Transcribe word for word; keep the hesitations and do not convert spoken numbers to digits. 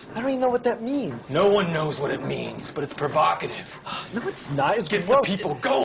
I don't even know what that means. No one knows what it means, but it's provocative. No, it's not. It's Gets gross. the people going.